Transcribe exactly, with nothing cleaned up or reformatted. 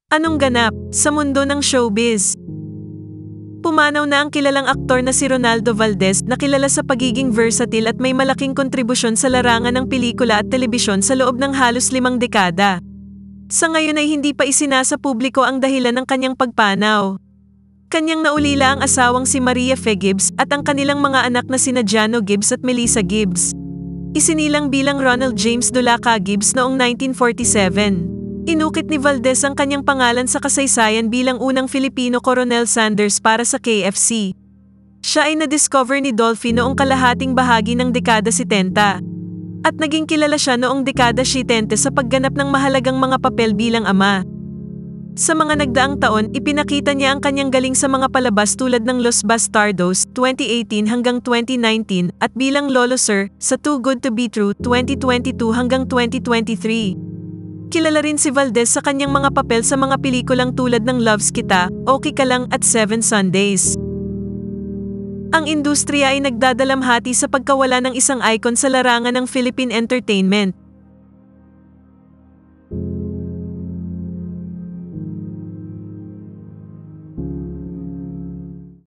Anong ganap sa mundo ng showbiz? Pumanaw na ang kilalang aktor na si Ronaldo Valdez na kilala sa pagiging versatile at may malaking kontribusyon sa larangan ng pelikula at telebisyon sa loob ng halos limang dekada. Sa ngayon ay hindi pa isinasa publiko ang dahilan ng kanyang pagpanaw. Kanyang naulila ang asawang si Maria Fe Gibbs at ang kanilang mga anak na sina Jano Gibbs at Melissa Gibbs. Isinilang bilang Ronald James Dulaca Gibbs noong nineteen forty-seven. Inukit ni Valdez ang kanyang pangalan sa kasaysayan bilang unang Filipino Coronel Sanders para sa K F C. Siya ay na-discover ni Dolphy noong kalahating bahagi ng dekada setenta. At naging kilala siya noong dekada siyententa sa pagganap ng mahalagang mga papel bilang ama. Sa mga nagdaang taon, ipinakita niya ang kanyang galing sa mga palabas tulad ng Los Bastardos twenty eighteen hanggang twenty nineteen at bilang Lolo Sir sa Too Good to Be True twenty twenty-two hanggang twenty twenty-three. Kilala rin si Valdez sa kanyang mga papel sa mga pelikulang tulad ng Loves Kita, Okay Ka Lang at Seven Sundays. Ang industriya ay nagdadalamhati sa pagkawala ng isang icon sa larangan ng Philippine entertainment.